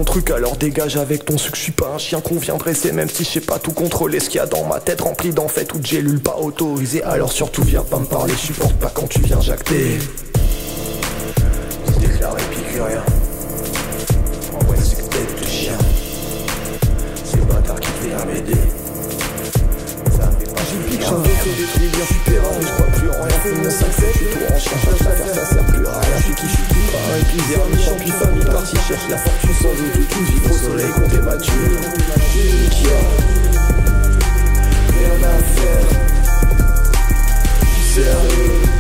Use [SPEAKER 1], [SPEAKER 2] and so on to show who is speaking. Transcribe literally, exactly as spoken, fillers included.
[SPEAKER 1] ton truc, alors dégage avec ton sucre. Je suis pas un chien qu'on vient dresser, même si je sais pas tout contrôler. Ce qu'il y a dans ma tête rempli d'en fait ou de gélules pas autorisées. Alors surtout viens pas me parler, je supporte pas quand tu viens jacter. C'est déclaré picurien. En vrai c'est que tête de chien. C'est le bâtard qui vient m'aider. J'ai le pic, j'ai un vécu des trucs bien super, mais je crois plus en rien. Fais mon cinq sept, je suis tout en chien, cherche l'affaire, ça sert plus à rien. Je suis qui, je suis qui, pas un épisé, un méchant, puis famille partie, cherche la fortune sans doute, toute une vie au soleil, compter ma thune. Qui a rien à faire, du sérieux.